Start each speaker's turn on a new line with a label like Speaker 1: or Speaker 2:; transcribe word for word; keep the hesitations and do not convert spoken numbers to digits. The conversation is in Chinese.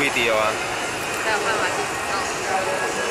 Speaker 1: 弟弟有啊。
Speaker 2: 才有办法去知道。